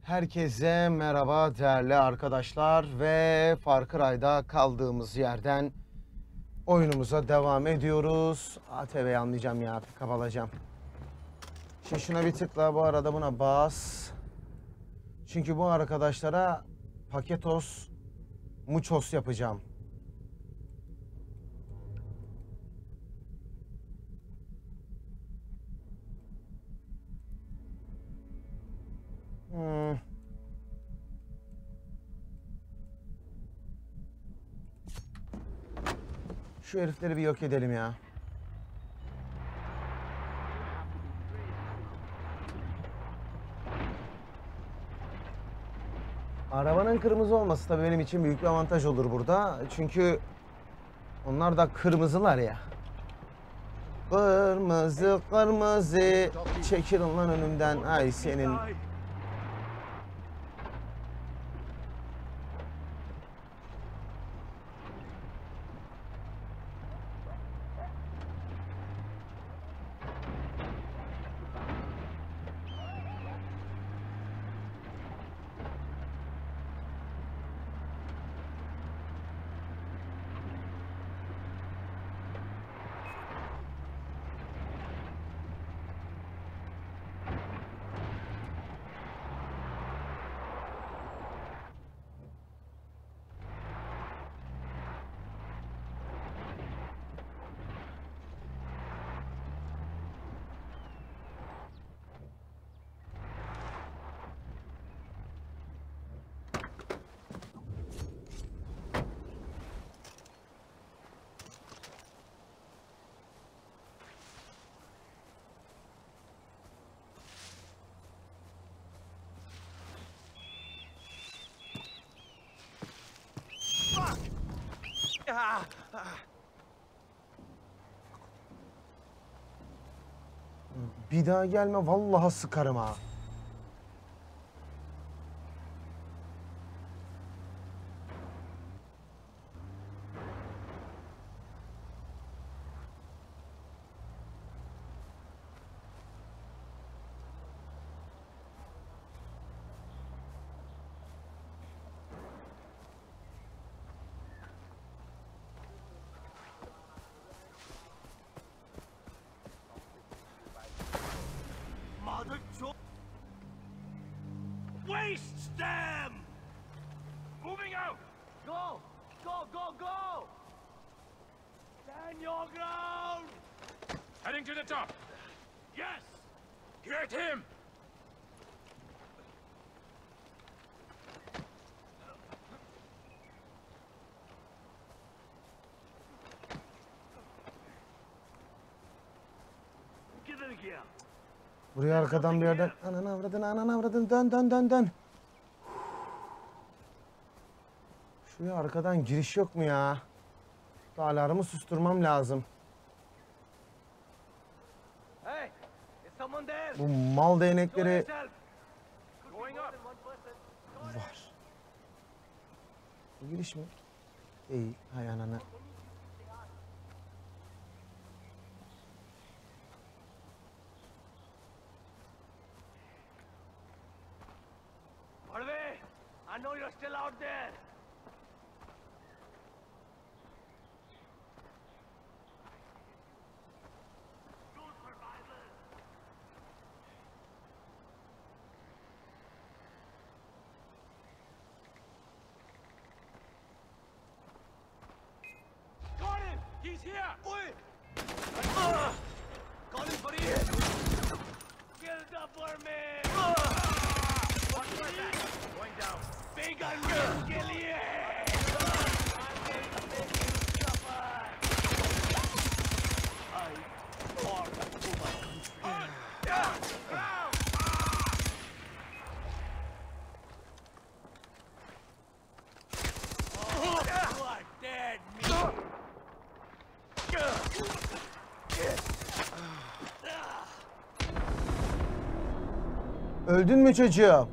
Herkese merhaba değerli arkadaşlar ve Far Cry'da kaldığımız yerden oyunumuza devam ediyoruz. ATV'yi anlayacağım ya, pick-up alacağım. Şimdi şuna bir tıkla, bu arada buna bas. Çünkü bu arkadaşlara paketos, muchos yapacağım. Şu herifleri bir yok edelim ya. Arabanın kırmızı olması da benim için büyük bir avantaj olur burada. Çünkü onlar da kırmızılar ya. Kırmızı kırmızı, çekilin lan önümden. Ay senin. Bir daha gelme, vallahi sıkarım ha. Waste them! Moving out! Go! Go, go, go! Stand your ground! Heading to the top! Yes! Get him! Get in here! Buraya arkadan bir yerden ananı avradın dön. Şuraya arkadan giriş yok mu ya? Şu alarmı susturmam lazım. Hey! Is someone there? Bu mal değnekleri Going up! var. Bu giriş mi? Değil. Hay ananı. Harvey! I know you're still out there! Got him! He's here! Oi! Got him, buddy! Kill the vermin! Watch my back! Going down! Big gun kill you! I'm going to make you suffer! I fought for my country! Oh, you are dead, me! Öldün mü çocuğum?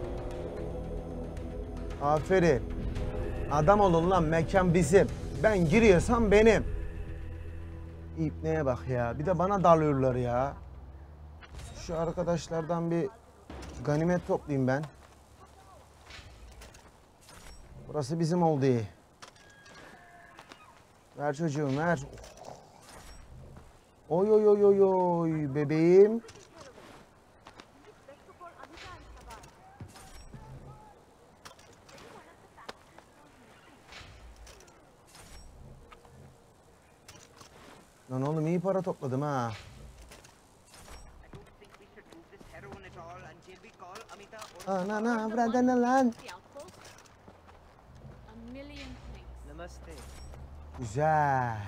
Aferin. Adam olun lan, mekan bizim. Ben giriyorsam benim. İpneye bak ya. Bir de bana dalıyorlar ya. Şu arkadaşlardan bir ganimet toplayayım ben. Burası bizim oldu. Ver çocuğum ver. Oy oy oy oy oy bebeğim. Lan oğlum iyi para topladım ha. Ana buradan lan. Namaste. Güzel.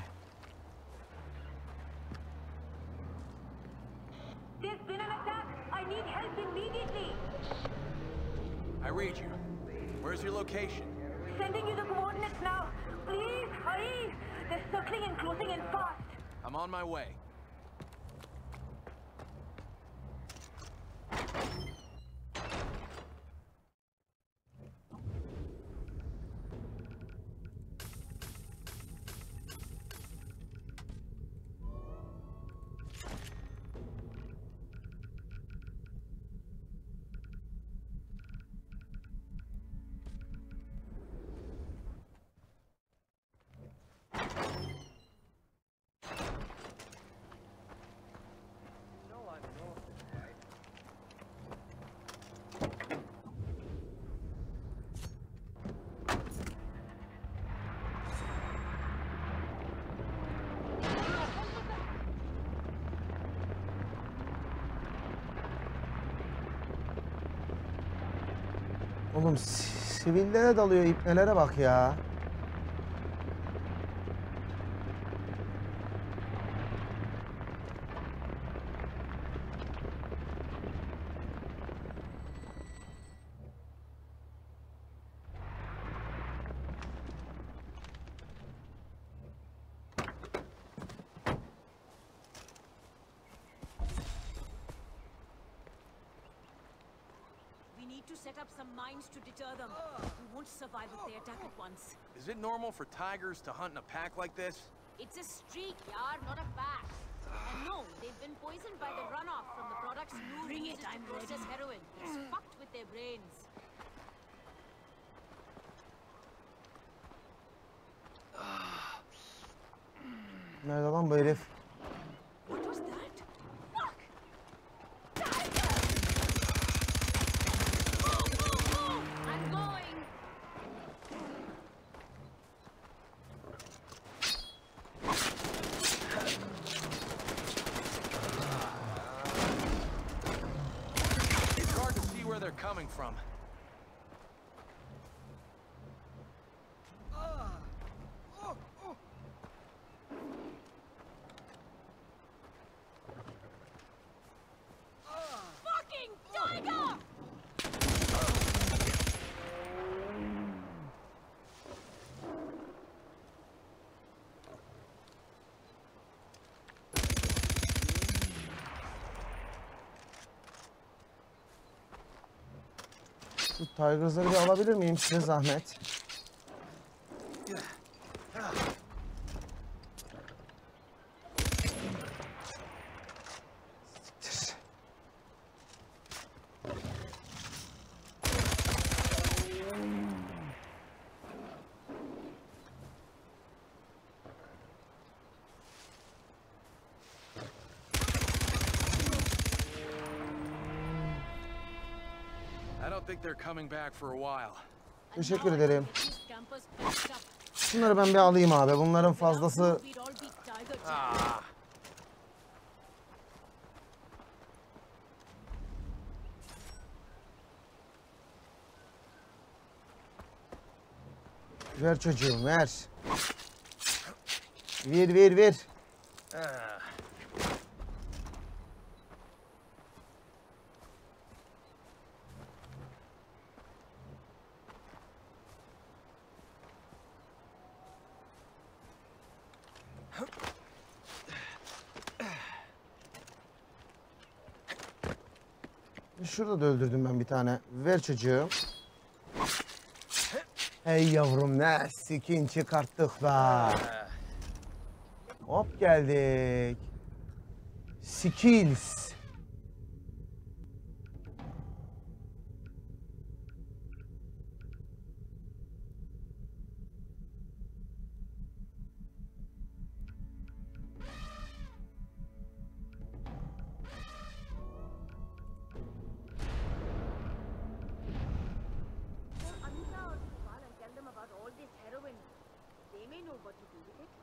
There's been an attack. I need help immediately. I read you. Where's your location? Sending you the coordinates now. Please, hurry. They're circling and closing in fast. I'm on my way. No, I'm north, right? Oğlum sivillere dalıyor ipnelere bak ya. We need to set up some mines to deter them. We won't survive if they attack at once. Is it normal for tigers to hunt in a pack like this? It's a streak, yaar, not a pack. And no, they've been poisoned by the runoff from the products Noor uses to process heroin. It's fucked with their brains. Nerede lan bu herif? What was that? Fuck! I'm going! It's hard to see where they're coming from. Fucking tiger! Şu Tigers'ları bir alabilir miyim size zahmet? Siktir. I don't think they're coming back for a while. Teşekkür ederim. These campers patched up. Şunları ben bir alayım abi. Bunların fazlası We'd all be tiger champs. Ah, ver çocuğum ver. Ver. ah. Şurada da öldürdüm ben bir tane. Ver çocuğum. Hey yavrum ne sikin çıkarttık be. Hop geldik. Skills. I know what to do with it.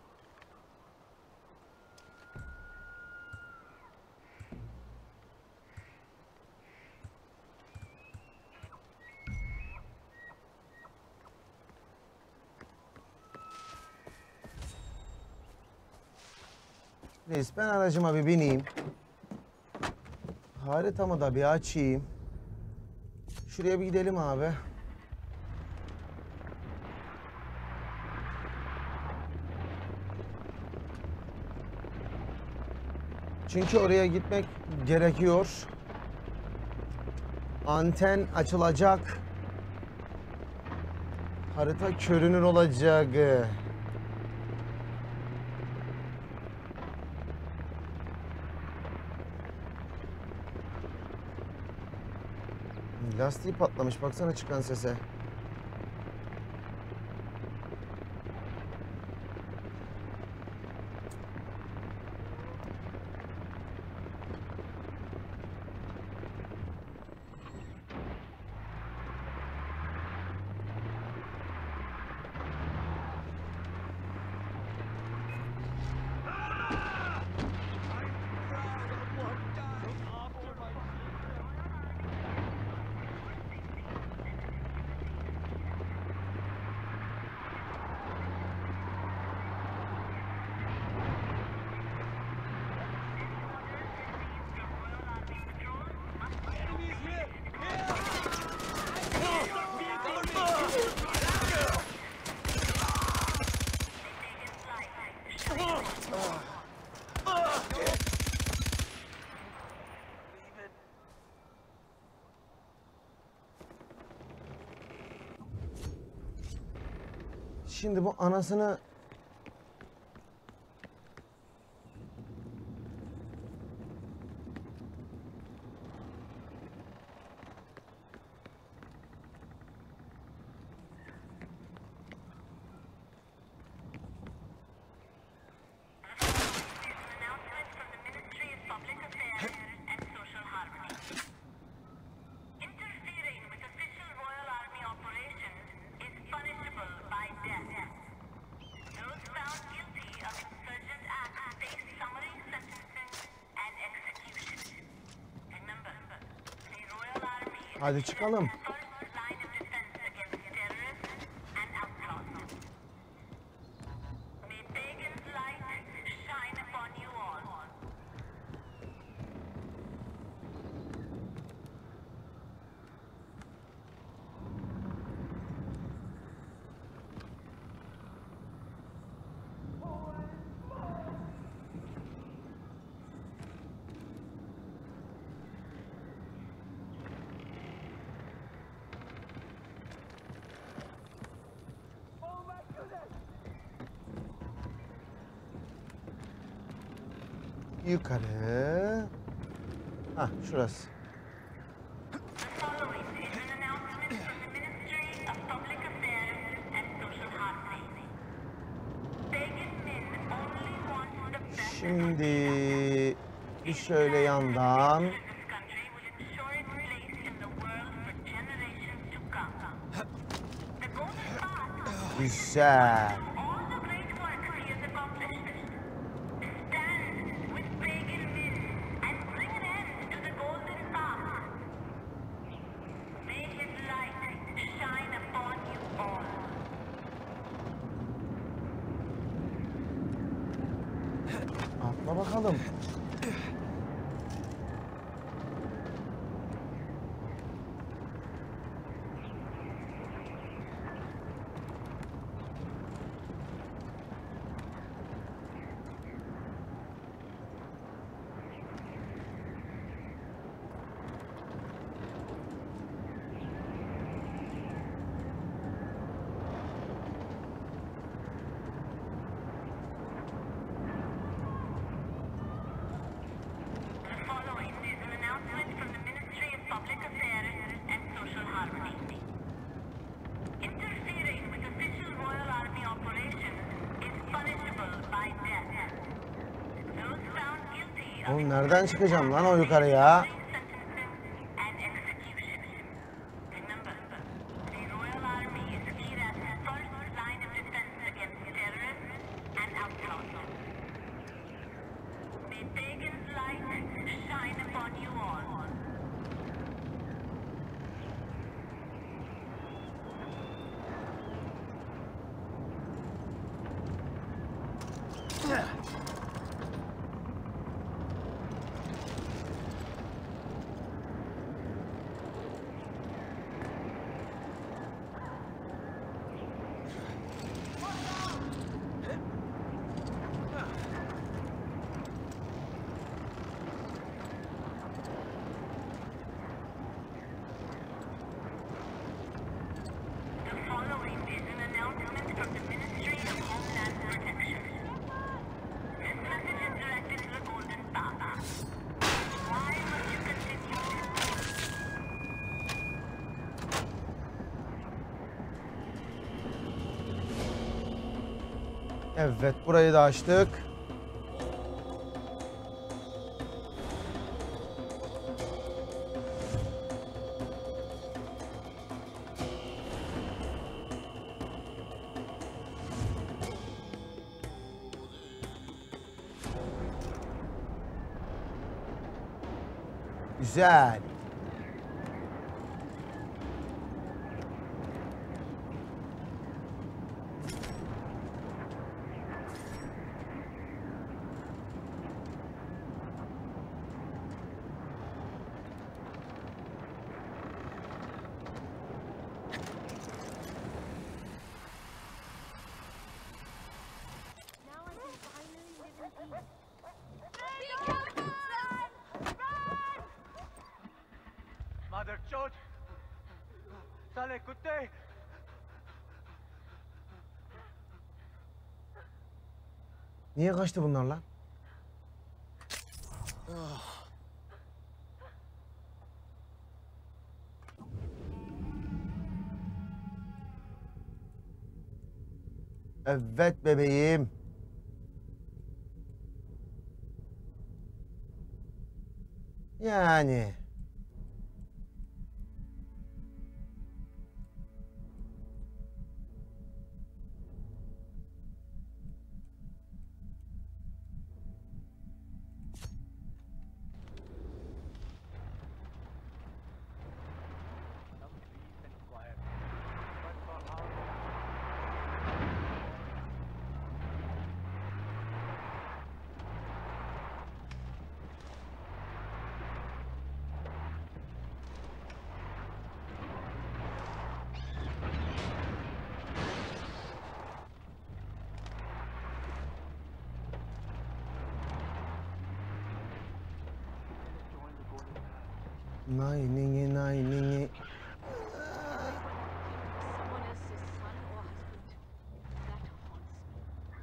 Reis ben aracıma bir bineyim. Haritamı da bir açayım. Şuraya bir gidelim abi. Çünkü oraya gitmek gerekiyor. Anten açılacak. Harita görünür olacak. Lastiği patlamış. Baksana çıkan sese. Şimdi bu anasını hadi çıkalım. Yukarı. Hah, şurası. Şimdi bir şöyle yandan. Güzel. Atla bakalım. Oğlum nereden çıkacağım lan o yukarıya? Evet, burayı da açtık. Güzel. Now I can finally live in peace. Mother chod! Sale kutte! Niye kaçtı bunlar lan? Evet bebeğim. Yani. Some peace and quiet. But for how long? Join the golden path. Nay nini nay nini. Someone else's son or husband. That haunts me.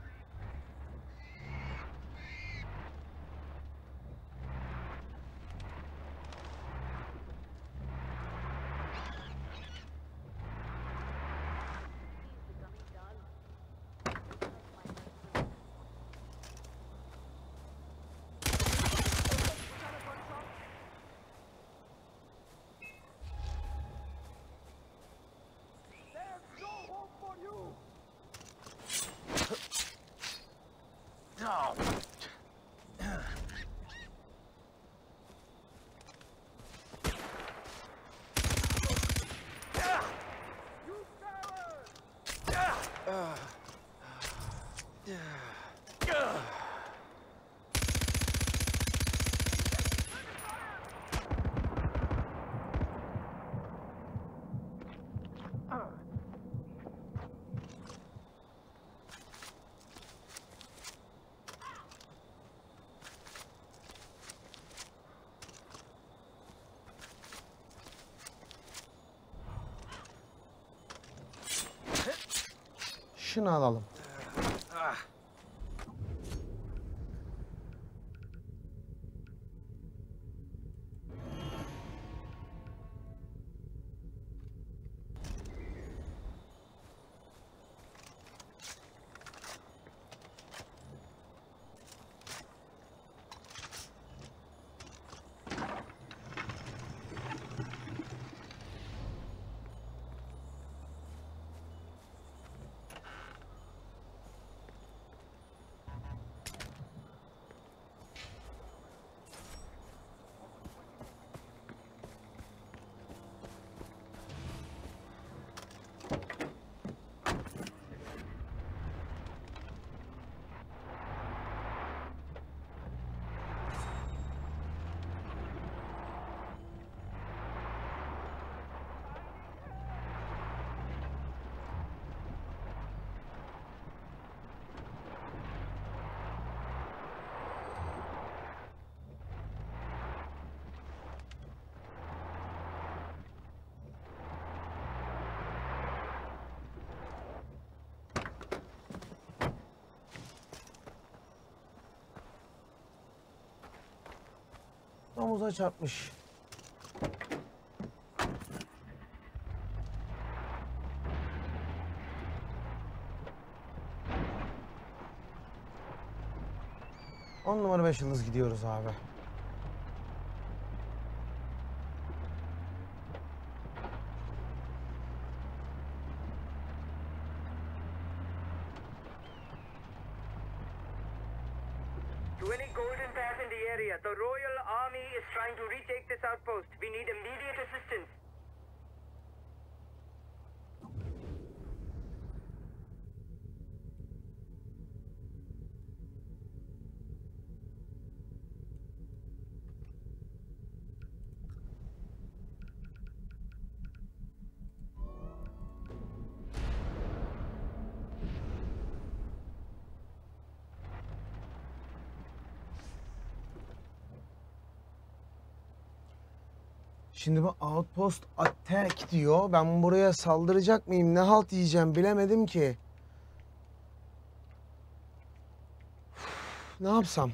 He's becoming dull. There's no hope for you! You coward! Şunu alalım. Domuza çarpmış. canı 5 yıldız gidiyoruz abi. To any golden pass in the area, the Royal Army is trying to retake this outpost. We need immediate assistance. Şimdi bu outpost attack diyor. Ben buraya saldıracak mıyım? Ne halt yiyeceğim bilemedim ki. Üf, ne yapsam?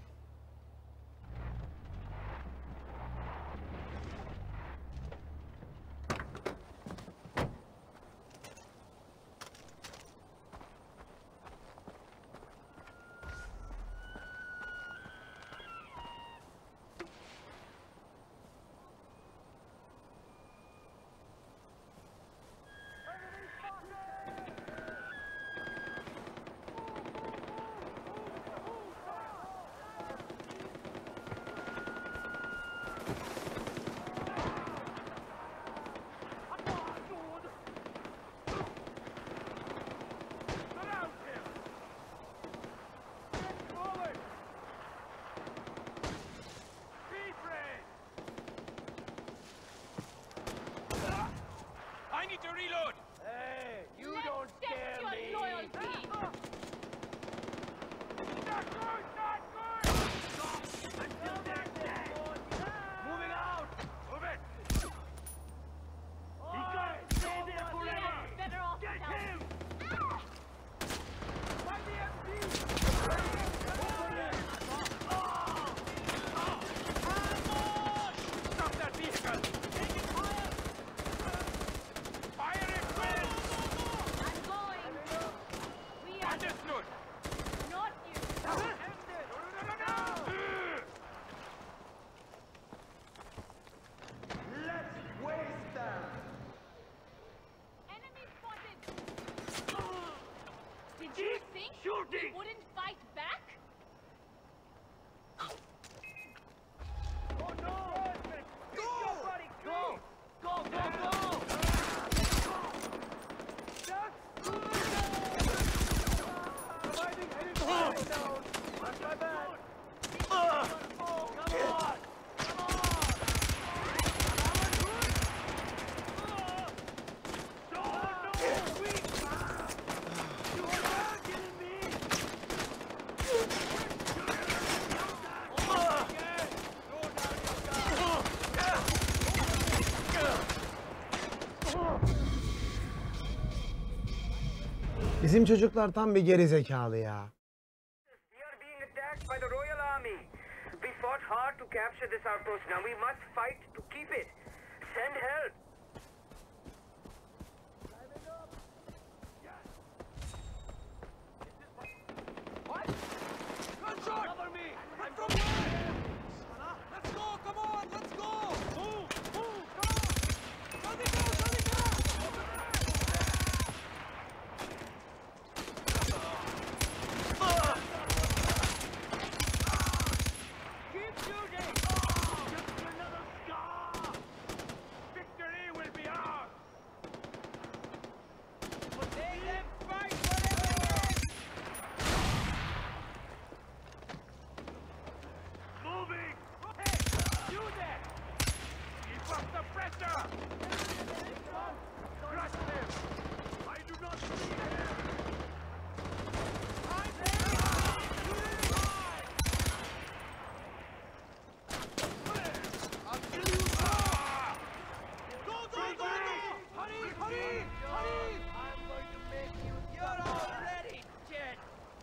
I need to reload. Hey, you don't scare me. Loyalty. Not good, not good. Stop until they're dead. Moving out. Move it. He got to stay there forever. Better off Get without him. Find the MD. Stop that vehicle. Take it higher. Fire it well. I'm going. We are Understood. not you. No. Let's waste them. Enemy spotted. Did you Keep think shooting. we wouldn't fight back? Oh no! Go! Go! Go! Go! Go! Providing any fire down. Watch my back. Come on! Come on! No! Weak! You are not killing me! Bizim çocuklar tam bir geri zekalı ya. We are being attacked by the Royal Army. We fought hard to capture this outpost. Now we must fight to keep it. Send help. What? Gunshot! Cover me! I'm from where? Let's go! Come on! Let's go! Move! Move! Come on! Jaldi karo! Jaldi karo! Keep shooting! Just another scar! Victory will be ours! Let them fight whatever it is! Moving! Hey! You there! Keep up the pressure! Crush them! I do not see them! I'm there! I'll kill you! Go, go, go, go! Hurry, hurry, hurry! I'm going to make you... You're already dead!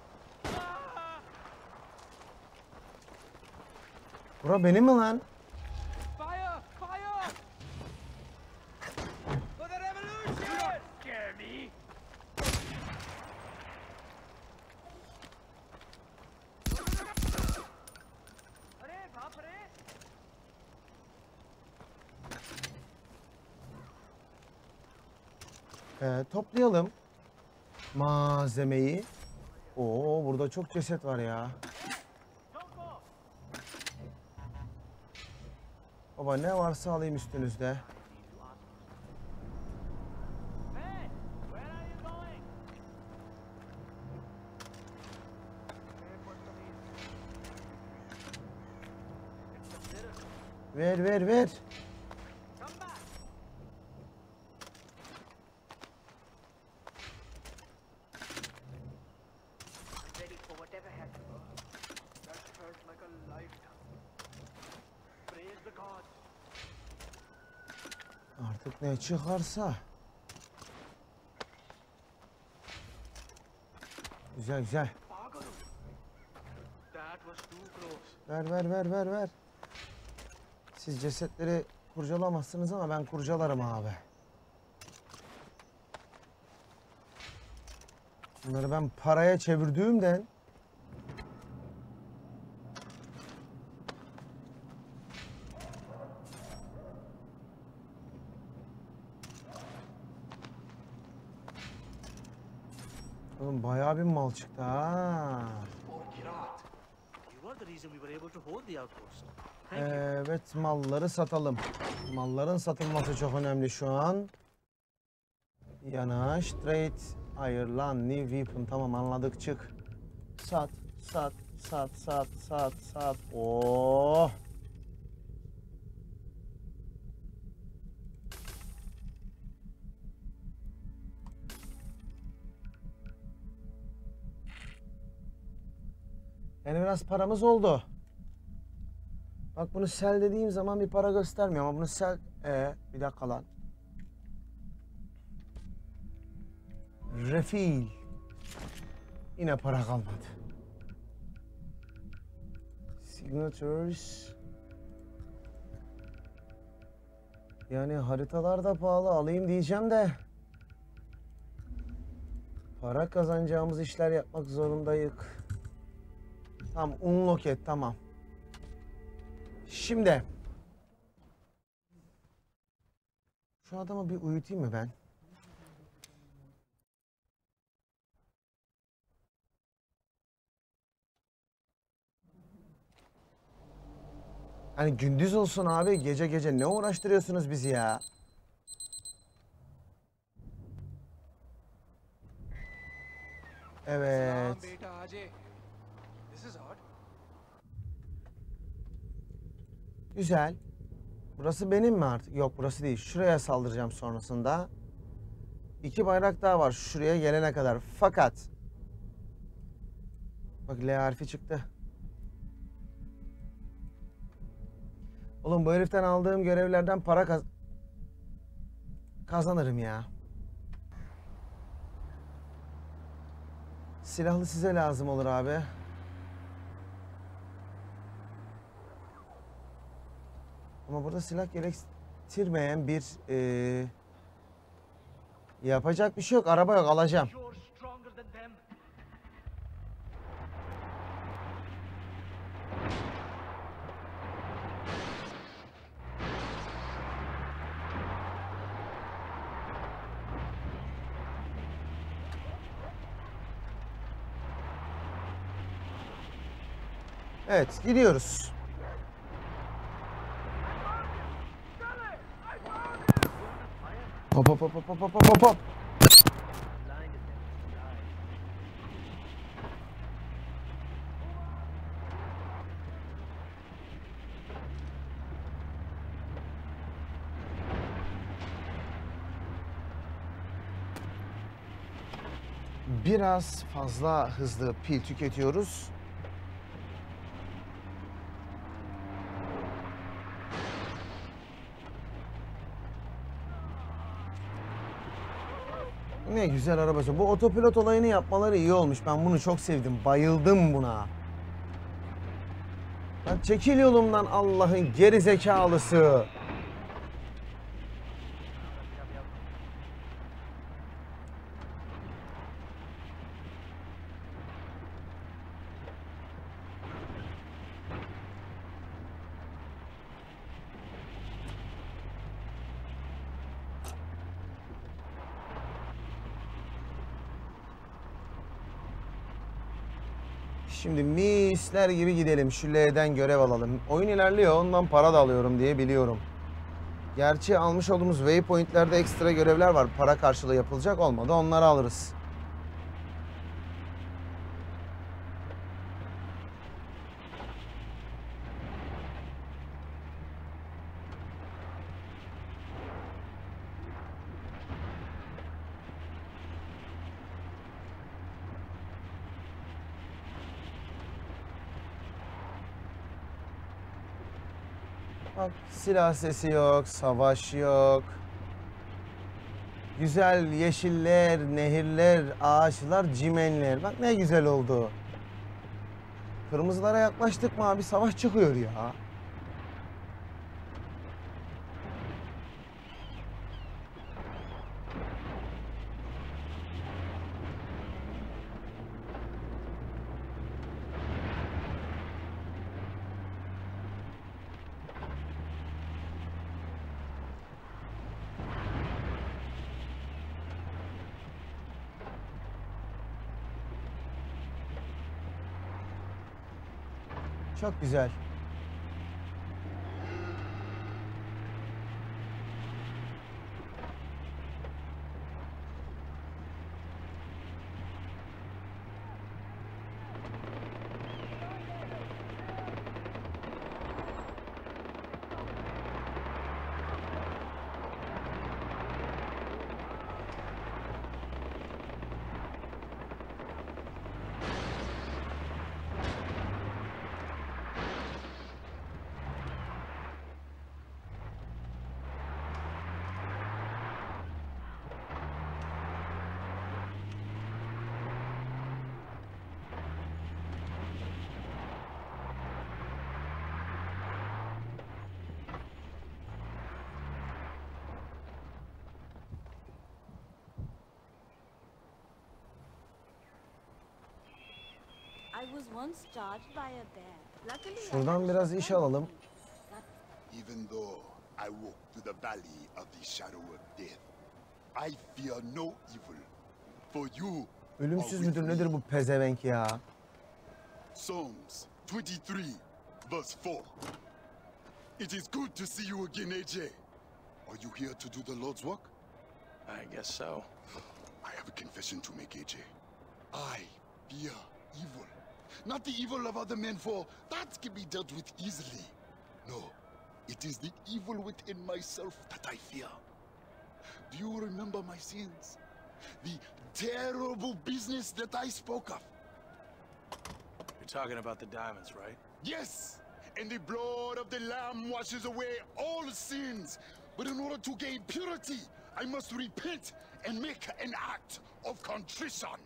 Bura benim mi lan? Fire! Fire! For the revolution! You don't scare me! Toplayalım malzemeyi. Oo, burada çok ceset var ya. Baba ne varsa alayım üstünüzde. Hey, where are you going? Ver ver ver. Come back. I'm ready for whatever happens. That felt like a lifetime. Praise the gods. Artık ne çıkarsa. Güzel güzel. Pagaru. That was too close. Ver ver ver ver ver. Siz cesetleri kurcalamazsınız ama ben kurcalarım abi. Bunları ben paraya çevirdiğimden oğlum bayağı bir mal çıktı ha. Kirat. You are the reason we were able to hold the outpost. Evet, malları satalım. Malların satılması çok önemli şu an. Yanaş, trade, ayırlan, new weapon. Tamam anladık, çık. Sat, sat, sat, sat, sat, sat. Oh. Yani biraz paramız oldu. Bak bunu sell dediğim zaman bir para göstermiyor ama bunu sell... bir dakika lan. Refill. Yine para kalmadı. Signatures. Yani haritalar da pahalı, alayım diyeceğim de. Para kazanacağımız işler yapmak zorundayız. Tamam, unlock et, tamam. Şimdi şu adamı bir uyutayım mı ben? Hani gündüz olsun abi, gece gece ne uğraştırıyorsunuz bizi ya? Evet. Beta Ajay. This is odd. Güzel. Burası benim mi artık? Yok, burası değil. Şuraya saldıracağım sonrasında. 2 bayrak daha var şuraya gelene kadar. Fakat bak L harfi çıktı. Oğlum bu heriften aldığım görevlerden para kazanırım ya. Silahlı size lazım olur abi. Ama burada silah gerektirmeyen bir yapacak bir şey yok. Araba yok, alacağım. You're stronger than them. Evet, gidiyoruz. Hop hop hop hop hop hop hop hop. Biraz fazla hızlı pil tüketiyoruz. Ne güzel arabası. Bu otopilot olayını yapmaları iyi olmuş. Ben bunu çok sevdim. Bayıldım buna. Lan çekil yolumdan Allah'ın geri zekalısı. Şimdi misler gibi gidelim. Şu L'den görev alalım. Oyun ilerliyor. Ondan para da alıyorum diye biliyorum. Gerçi almış olduğumuz waypointlerde ekstra görevler var. Para karşılığı yapılacak, olmadı onları alırız. Bak, silah sesi yok, savaş yok. Güzel yeşiller, nehirler, ağaçlar, cimenler. Bak ne güzel oldu. Kırmızılara yaklaştık mı abi savaş çıkıyor ya. Çok güzel. I was once charged by a bear. Luckily, I Şuradan had biraz a iş shotgun alalım. with me. That Even though I walk through the valley of the shadow of death, I fear no evil. For you Ölümsüz are with müdür nedir me. bu pezevenk ya? Psalms 23, verse 4. It is good to see you again, AJ. Are you here to do the Lord's work? I guess so. I have a confession to make, AJ. I fear evil. Not the evil of other men, for that can be dealt with easily. No, it is the evil within myself that I fear. Do you remember my sins? The terrible business that I spoke of? You're talking about the diamonds, right? Yes, and the blood of the Lamb washes away all sins. But in order to gain purity, I must repent and make an act of contrition.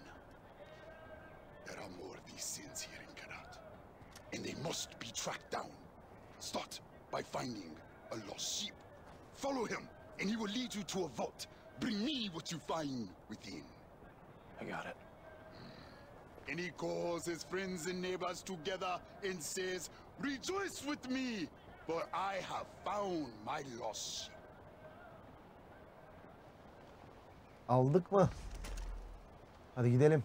There are more of these sins here in Karat, and they must be tracked down. Start by finding a lost sheep. Follow him, and he will lead you to a vault. Bring me what you find within. I got it. And he calls his friends and neighbors together and says, "Rejoice with me, for I have found my lost sheep." Aldık mı? Hadi gidelim.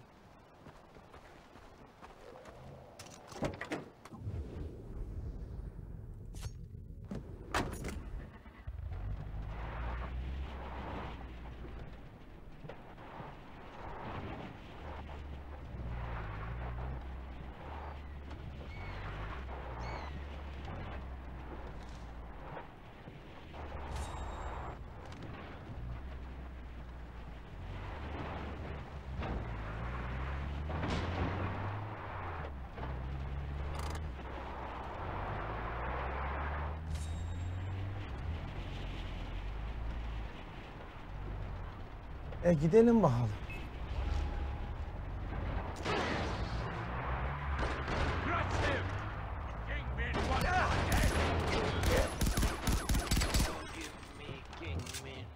Gidelim bakalım. Crush him! Kingpin, what? Give me Kingpin.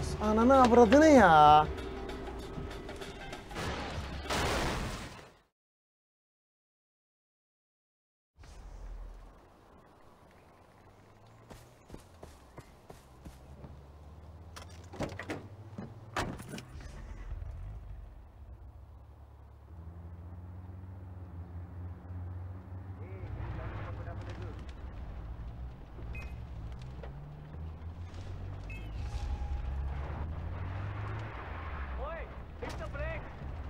bas. Ananı avradını ya. Oi, hit the brake.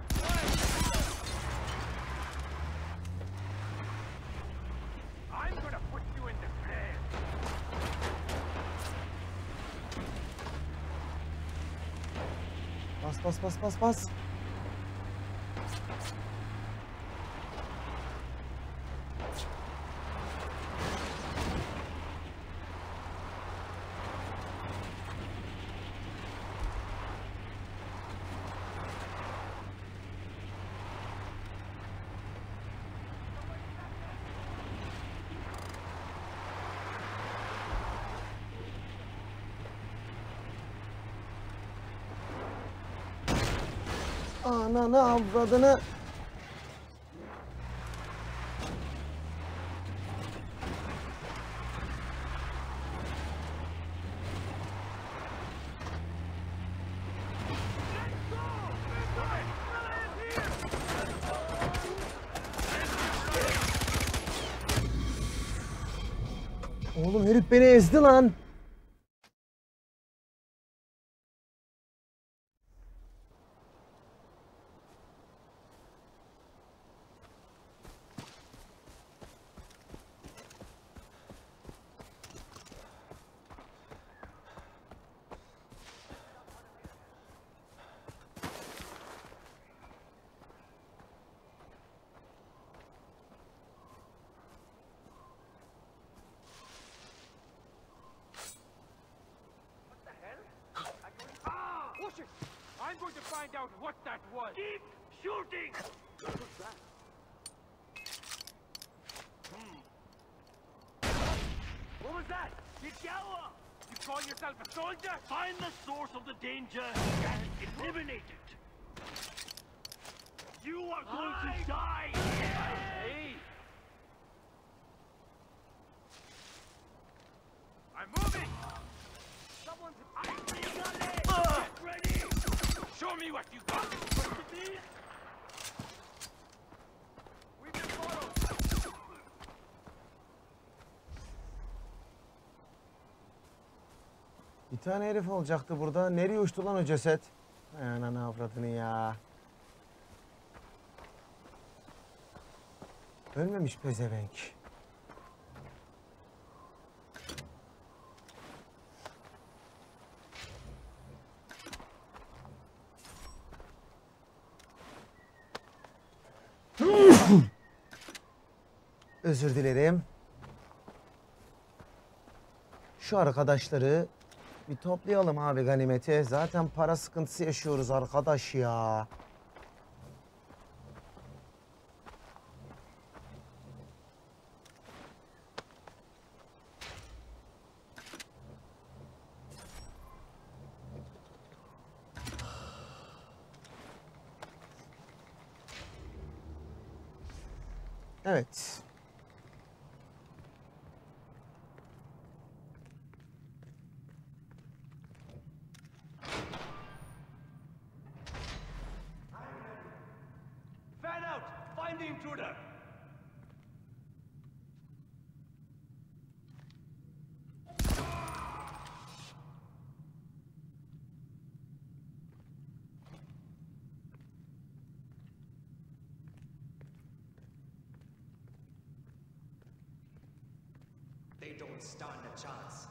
I'm gonna put you in the trash. Bas bas bas bas bas. Ananı avradını. Oğlum herif beni ezdi lan. Push it! I'm going to find out what that was. Keep shooting! What was that? What was that? Yigawa! You call yourself a soldier? Find the source of the danger and eliminate it. You are going to die here! Hey! I'm moving! Someone's... Get ready! Show me what you got! We've been followed! Bir tane herif olacaktı burada. Nereye uçtu lan o ceset? Ay ananı avradını ya. Ölmemiş pezevenk. Özür dilerim. Şu arkadaşları bir toplayalım abi ganimeti. Zaten para sıkıntısı yaşıyoruz arkadaş ya. Evet. Fan out! Find the intruder! They don't stand a chance.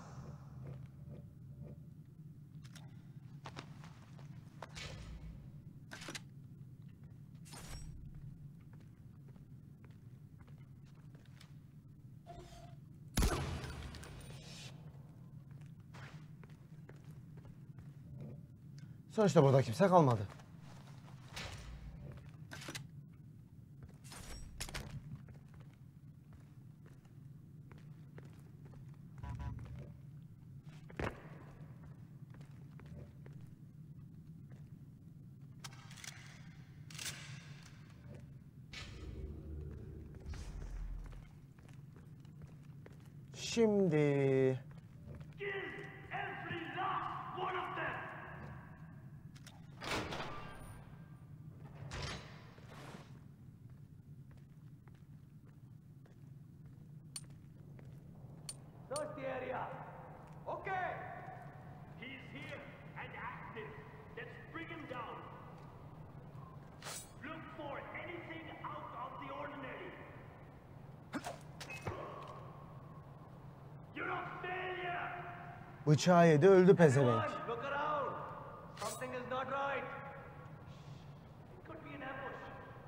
Sonuçta burada kimse kalmadı. Şimdi Every last one of them! Search the area. Okay. He's here and active. Let's bring him down. Look for anything out of the ordinary. You're a failure! bıçağı yedi, öldü pezevenk. Everyone, look around. Something is not right. It could be an ambush.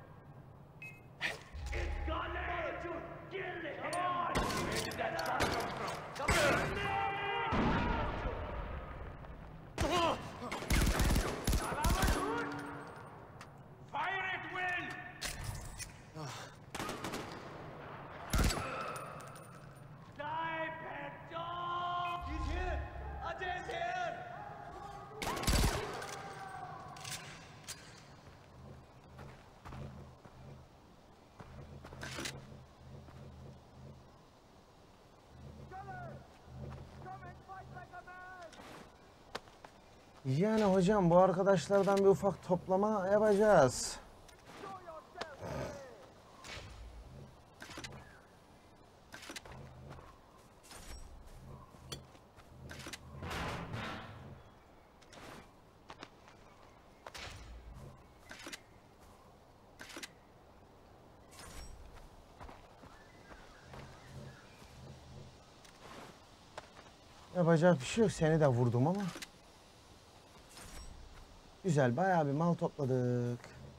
It's gone! Kill him! Come on! Where did that shot come from? Come here! Fire at will! Snipe at dog! He's here! Ajay's here! Yani hocam bu arkadaşlardan bir ufak toplama yapacağız. Yapacak bir şey yok. Seni de vurdum ama. Güzel, bayağı bir mal topladık.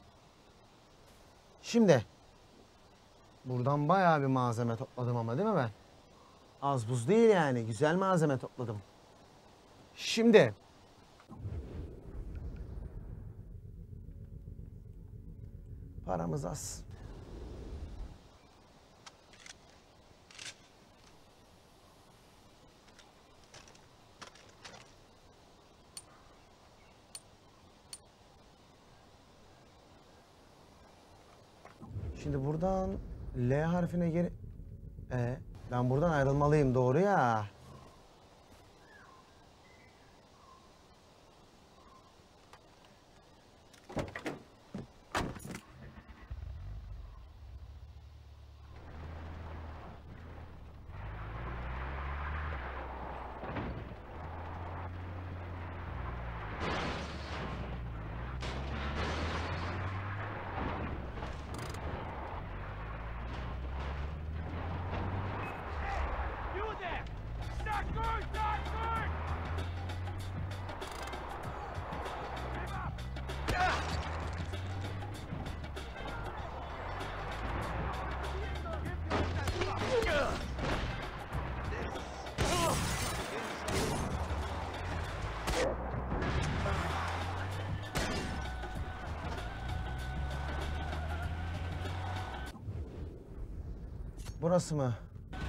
Şimdi buradan bayağı bir malzeme topladım ama değil mi ben? Az buz değil yani. Güzel malzeme topladım. Şimdi paramız az. Şimdi buradan L harfine geri... ben buradan ayrılmalıyım, doğru ya. You there! Not good! Not good! Give up! Burası mı?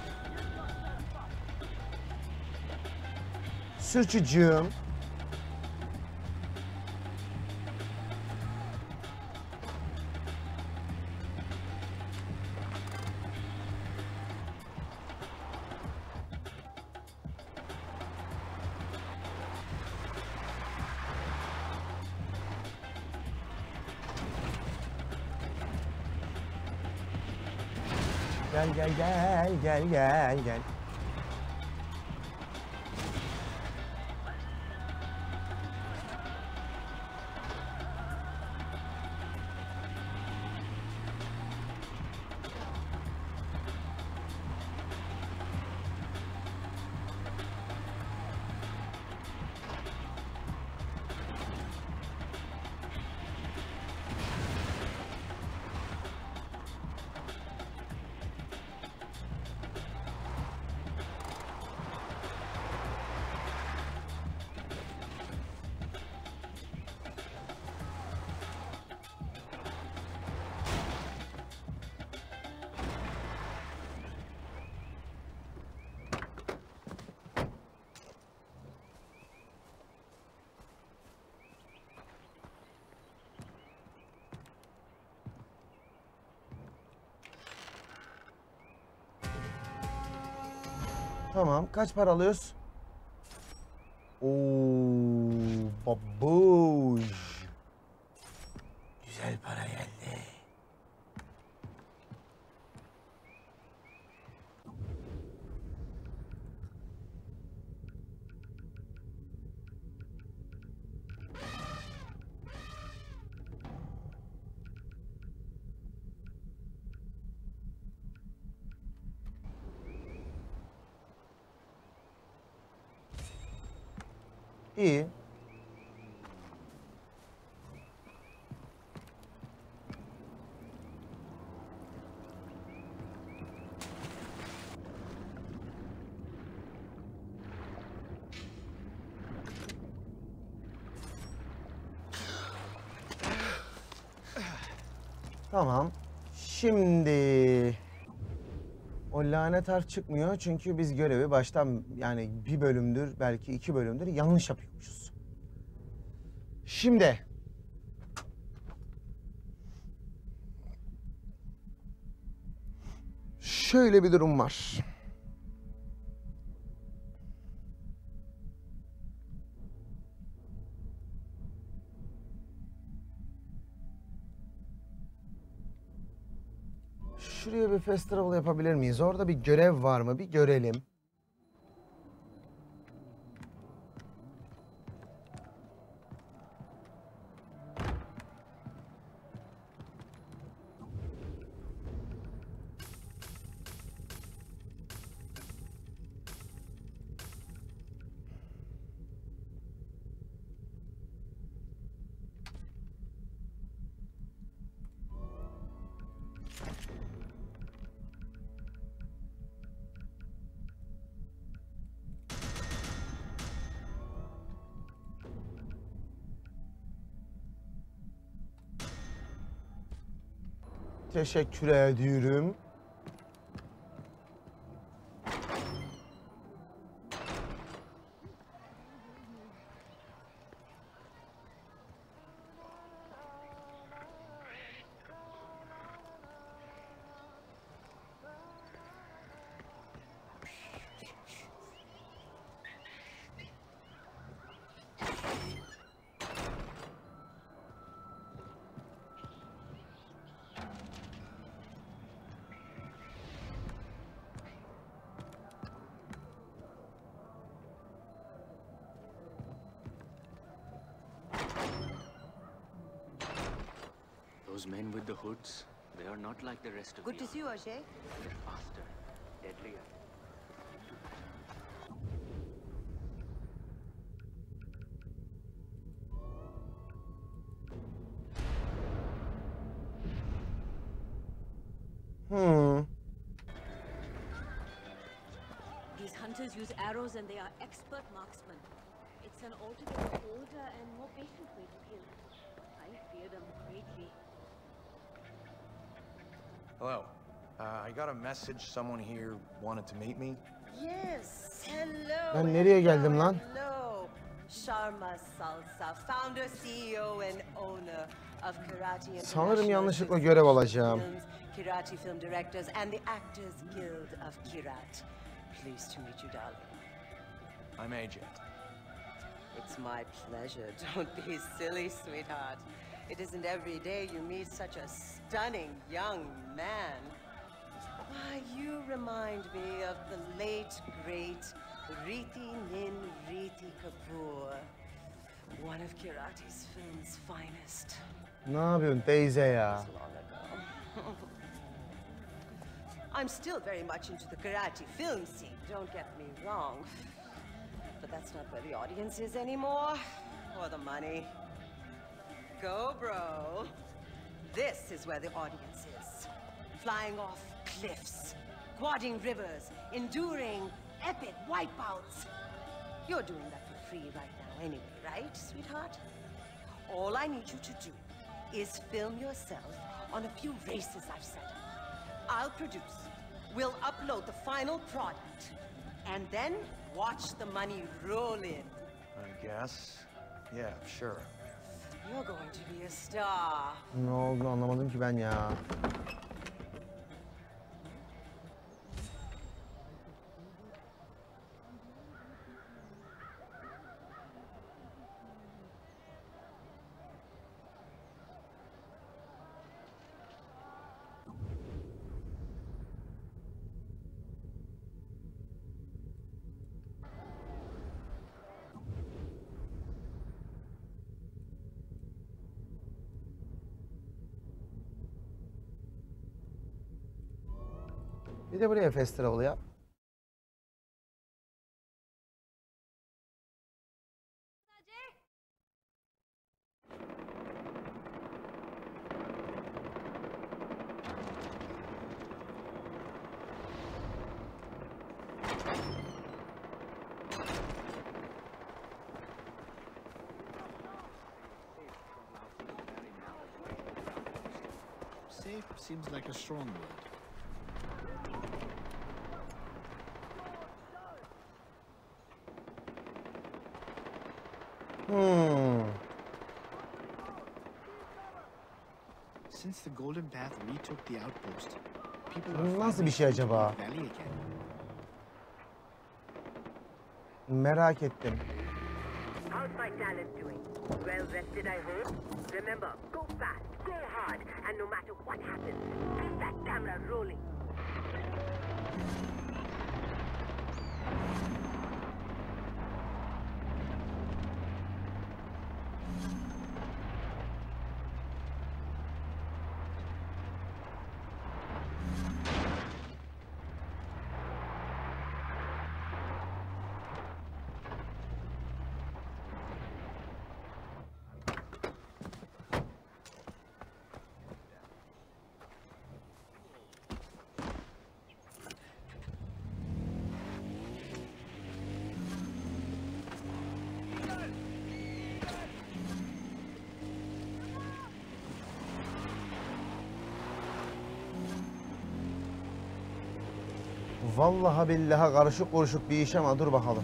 Sürçücüğüm. Gel gel gel gel gel gel. Tamam. Kaç para alıyoruz? Oo, babuş. Güzel para geldi. İyi. Tamam. Şimdi o lanet harf çıkmıyor çünkü biz görevi baştan yani bir bölümdür belki 2 bölümdür yanlış yapıyormuşuz. Şimdi şöyle bir durum var. Şuraya bir festival yapabilir miyiz? Orada bir görev var mı? Bir görelim. Teşekkür ediyorum. Those men with the hoods, they are not like the rest of Good the to see you, Ajay. army. They're faster, deadlier. These hunters use arrows and they are expert marksmen. It's an altogether older and more patient way to kill. I fear them greatly. Hello. I got a message. Someone here wanted to meet me. Yes, hello. Ben nereye geldim lan? Hello. Sharma Salsa, founder, CEO and owner of Karate International. Sanırım yanlışlıkla görev alacağım. Films, Kirati Film Directors and the Actors Guild of Kirat. Pleased to meet you, darling. I'm AJ. It's my pleasure. Don't be silly, sweetheart. It isn't every day you meet such a stunning young man. Why, you remind me of the late, great Riti Nin Riti Kapoor, one of Kirati's film's finest. Ne yapıyorsun teyze ya? Long ago. I'm still very much into the karate film scene, don't get me wrong. But that's not where the audience is anymore, or the money. Go, bro. This is where the audience is. Flying off cliffs, quadding rivers, enduring epic wipeouts. You're doing that for free right now anyway, right, sweetheart? All I need you to do is film yourself on a few races I've set up. I'll produce. We'll upload the final product. And then watch the money roll in. I guess. Yeah, sure. You're going to be a star. Ne oldu anlamadım ki ben ya. Bir de buraya festival yap. Safe seems like a strong word. Since the Golden Path retook the outpost, people are Nasıl bir şey acaba? Valley again. Merak ettim. How's my talent doing? Well rested, I hope? Remember, go fast, go hard, and no matter what happens, keep that camera rolling. Vallahi billahi karışık kuruşuk bir iş ama dur bakalım.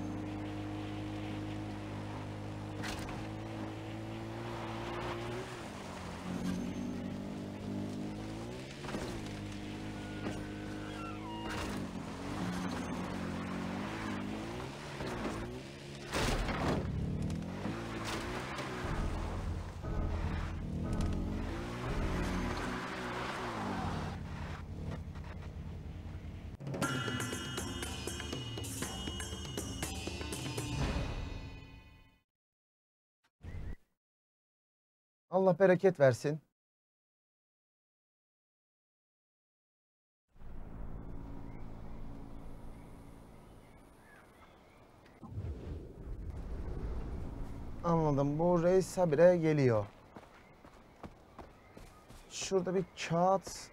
Allah bereket versin. Anladım. Bu reis habire geliyor. Şurada bir kağıt.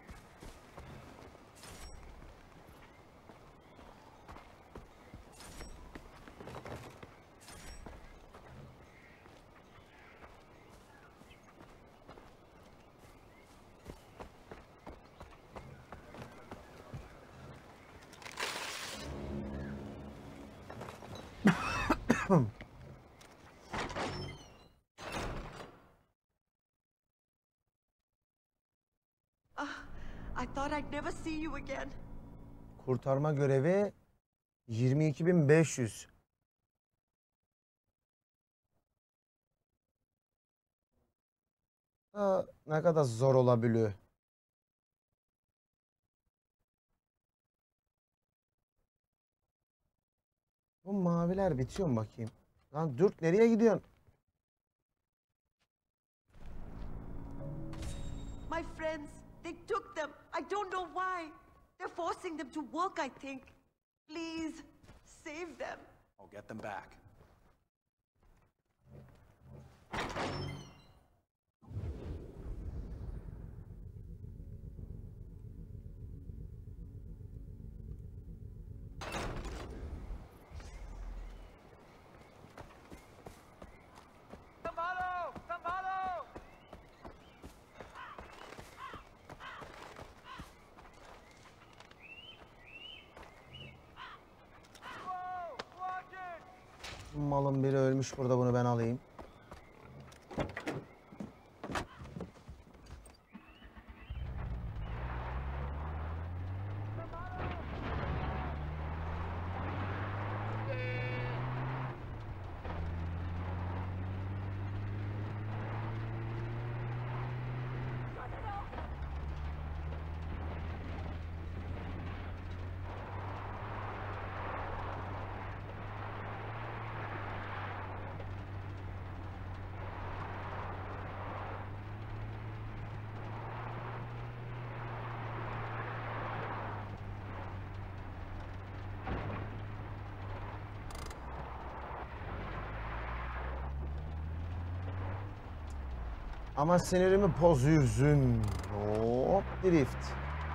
I thought I'd never see you again. Kurtarma görevi 22.500. Ne kadar zor olabiliyor. Bu maviler bitiyor mu bakayım? Lan Dürk nereye gidiyorsun? My friends, they took them. I don't know why. They're forcing them to work, I think. Please, save them. I'll get them back. Malın biri ölmüş burada, bunu ben alayım. Ama sinirimi bozuyorsun. Hop drift.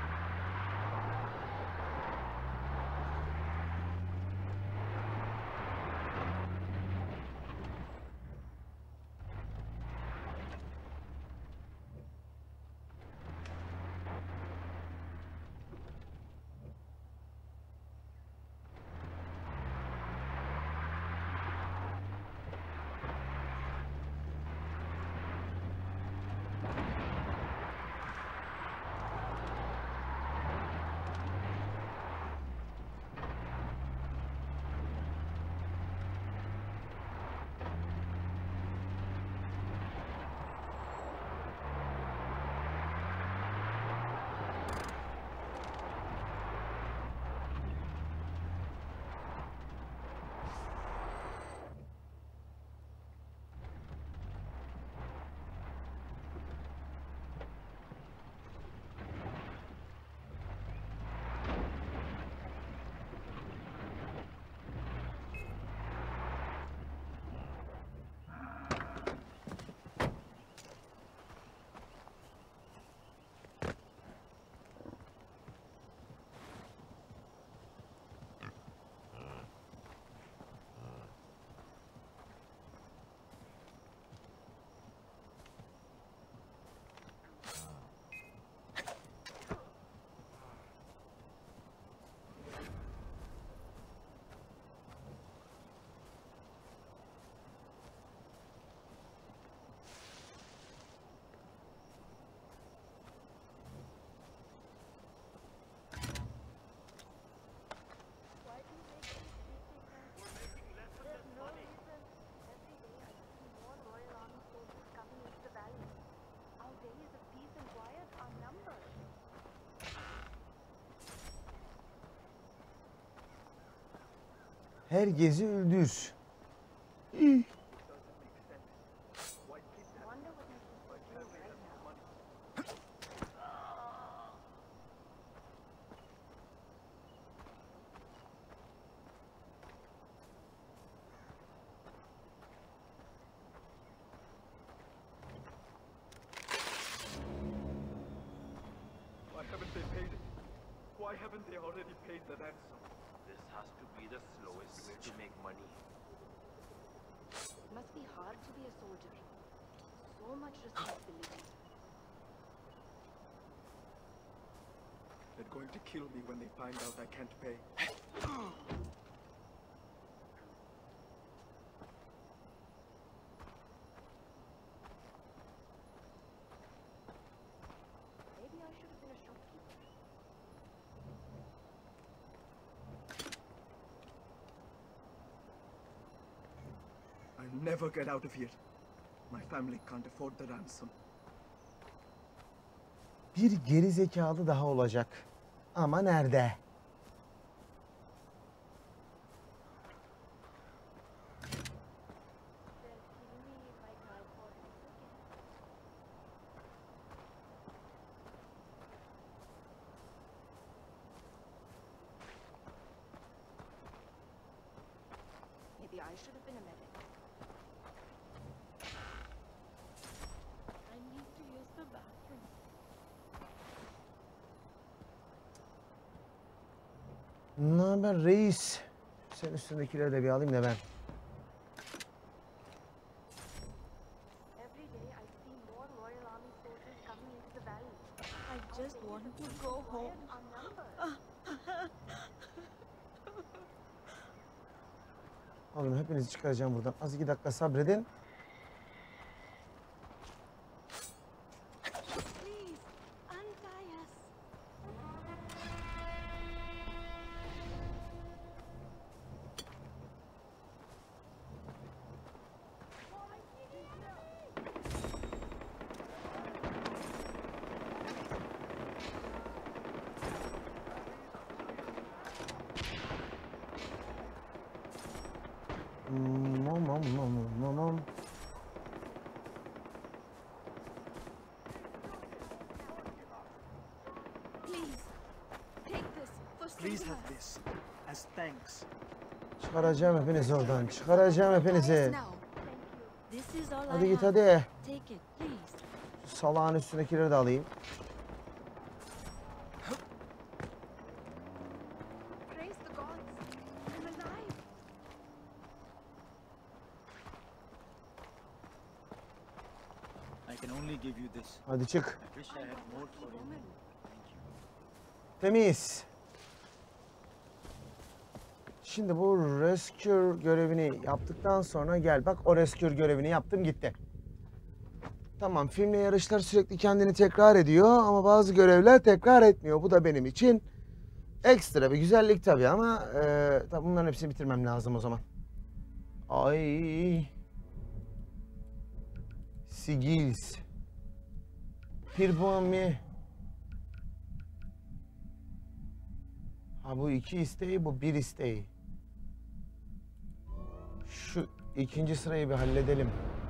Herkesi öldür. Why haven't they paid it? Why haven't they already paid the ransom? This has to be the slowest way to make money. It must be hard to be a soldier. So much responsibility. They're going to kill me when they find out I can't pay. Maybe I should have been a shopkeeper. I'll never get out of here. My family can't afford the ransom. Bir geri zekalı daha olacak. Ama nerede? Maybe I should have been a medic. I need to use the bathroom. Ne haber reis? Sen üstündekileri de bir alayım da ben. Every day I see more Royal Army soldiers coming into the valley. I just want to go home. Oğlum hepinizi çıkaracağım buradan. Az 2 dakika sabredin. Please, untie us. Please, take this for Please saving have us. this as thanks. Çıkaracağım hepinizi oradan. Çıkaracağım hepinizi. This is all Hadi I git have. hadi. Take it, please. salağın üstündekileri de alayım. Praise the gods. I'm alive. I can only give you this. Hadi çık. I wish I had more for you. Temiz. Şimdi bu rescue görevini yaptıktan sonra gel bak o rescue görevini yaptım gitti. Tamam filmle yarışlar sürekli kendini tekrar ediyor ama bazı görevler tekrar etmiyor. Bu da benim için ekstra bir güzellik tabii ama tabii bunların hepsini bitirmem lazım o zaman. Ay. Sigils. Pirbomi. Ha bu 2 isteği, bu 1 isteği. Şu ikinci sırayı bir halledelim.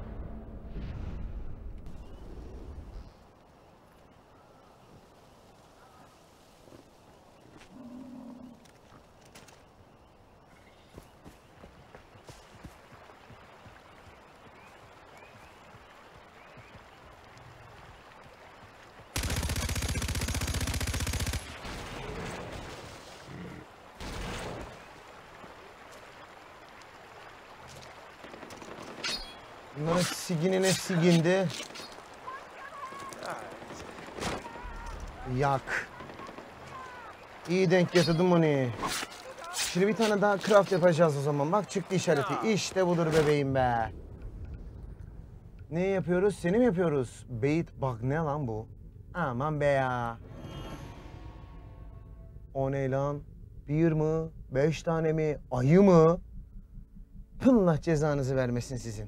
Bunların siginine sigindi. Yak. İyi denk getirdim onu. Şimdi bir tane daha craft yapacağız o zaman. Bak çıktı işareti. İşte budur bebeğim be. Ne yapıyoruz? Seni mi yapıyoruz? Bait bak ne lan bu? Aman be ya. O ne lan? 1 mi? 5 tane mi? Ayı mı? Allah cezanızı vermesin sizin.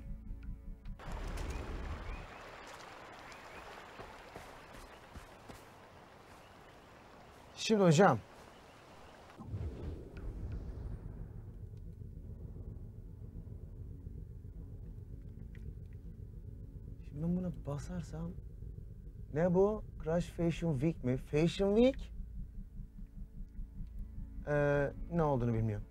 Şimdi hocam. Şimdi ben buna basarsam ne bu? Crash Fashion Week mi? Fashion Week? Ne olduğunu bilmiyorum.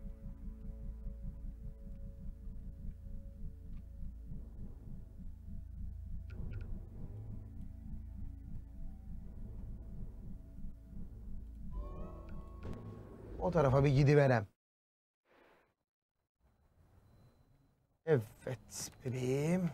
O tarafa bir gidiverem. Evet bebeğim.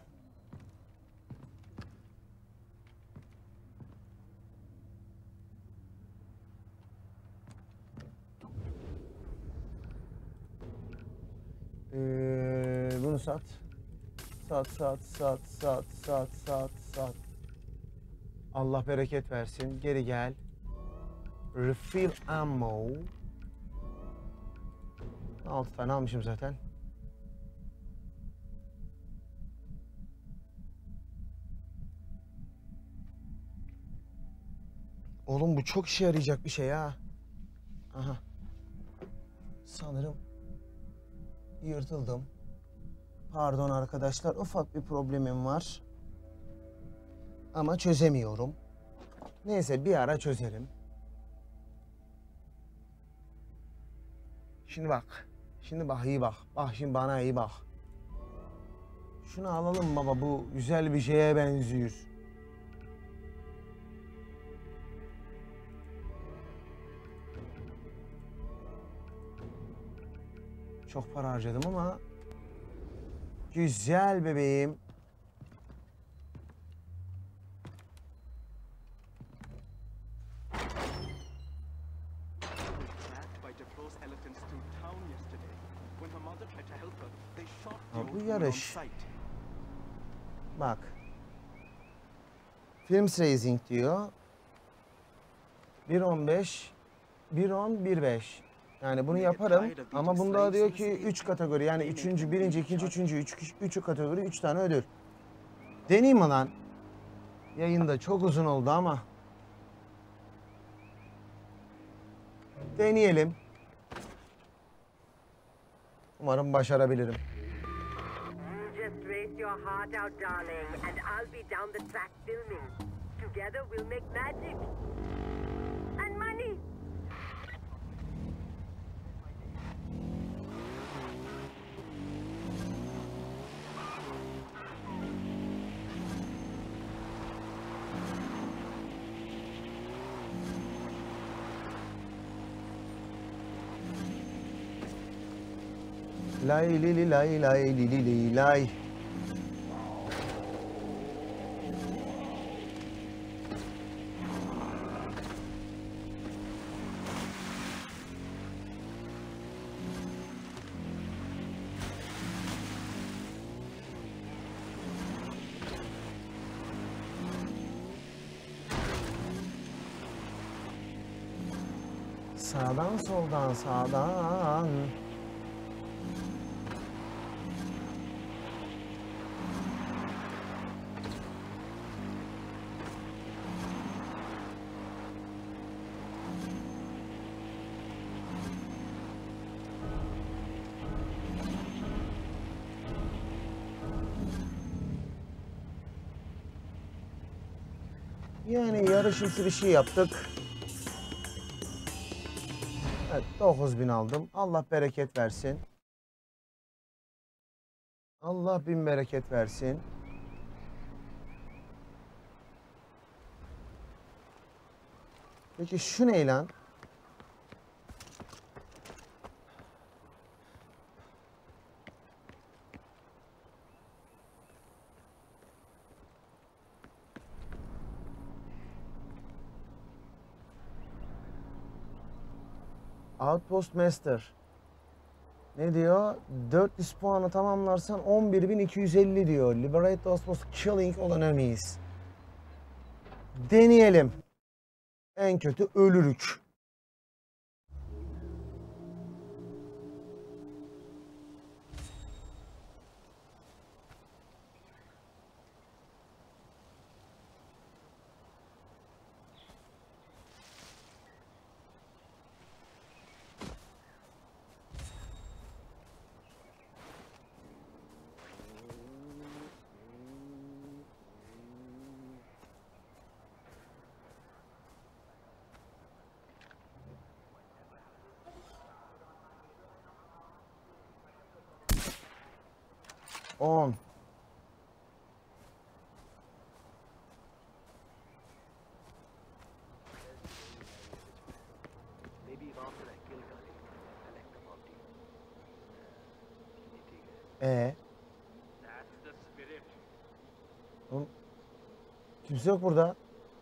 Bunu sat. Sat. Allah bereket versin. Geri gel. Refill ammo. 6 tane almışım zaten. Oğlum bu çok işe yarayacak bir şey ha. Aha. Sanırım yırtıldım. Pardon arkadaşlar, ufak bir problemim var. Ama çözemiyorum. Neyse bir ara çözerim. Şimdi bak. Şimdi bak iyi bak. Bak şimdi bana iyi bak. Şunu alalım baba, bu güzel bir şeye benziyor. Çok para harcadım ama güzel bebeğim. Bu yarış. Bak. Films Racing diyor. 1.15, 1.10, 1.5. Yani bunu yaparım ama bunda diyor ki 3 kategori, yani 3. 1. 2. 3. 3 kategori 3 tane ödül. Deneyeyim mi lan? Yayında çok uzun oldu ama. Deneyelim. Umarım başarabilirim. Just race your heart out, darling, and I'll be down the track filming. Together we'll make magic. And money. Lay li li lay lay li li li lay. Sağdan soldan sağdan. Yani yarışımsı bir şey yaptık. Evet, 9.000 aldım. Allah bereket versin. Allah bin bereket versin. Peki şu ne lan? Outpost Master. Ne diyor? 400 puanı tamamlarsan 11.250 diyor. Liberate the outpost, killing all enemies. Deneyelim. En kötü ölürük. On. Oğlum, kimse yok burada.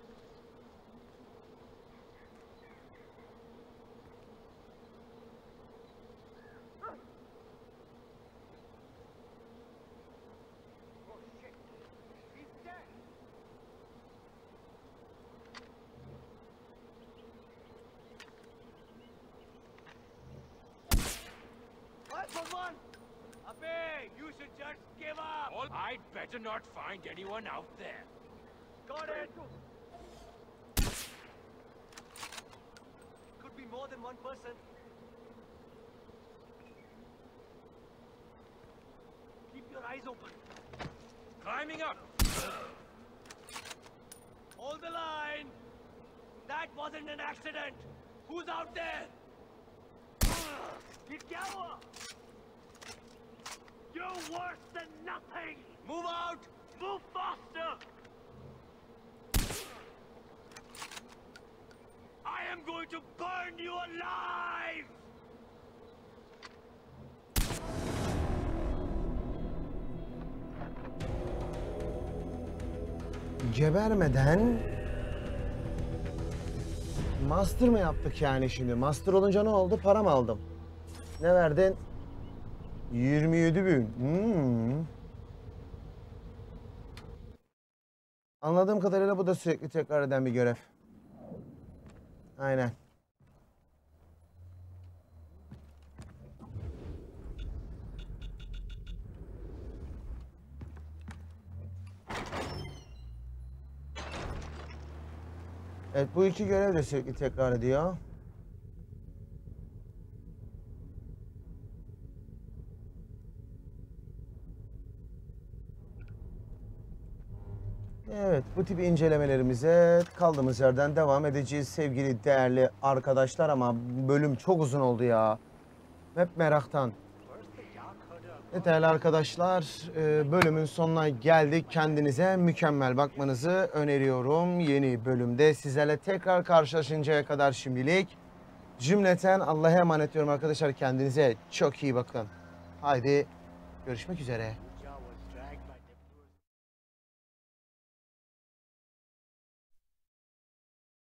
I'd better not find anyone out there. Got it! Could be more than one person. Keep your eyes open. Climbing up! Hold the line! That wasn't an accident! Who's out there? Get down! You're worse than nothing! Move out! Move faster! I am going to burn you alive! Gebermeden master mı yaptık yani şimdi? Master olunca ne oldu? Para mı aldım? Ne verdin? 27.000. Anladığım kadarıyla bu da sürekli tekrar eden bir görev. Aynen. Evet, bu iki görev de sürekli tekrar ediyor. Evet, bu tip incelemelerimize kaldığımız yerden devam edeceğiz sevgili değerli arkadaşlar, ama bölüm çok uzun oldu ya. Hep meraktan. Evet değerli arkadaşlar, bölümün sonuna geldik. Kendinize mükemmel bakmanızı öneriyorum. Yeni bölümde sizlerle tekrar karşılaşıncaya kadar şimdilik cümleten Allah'a emanet ediyorum arkadaşlar. Kendinize çok iyi bakın. Haydi görüşmek üzere.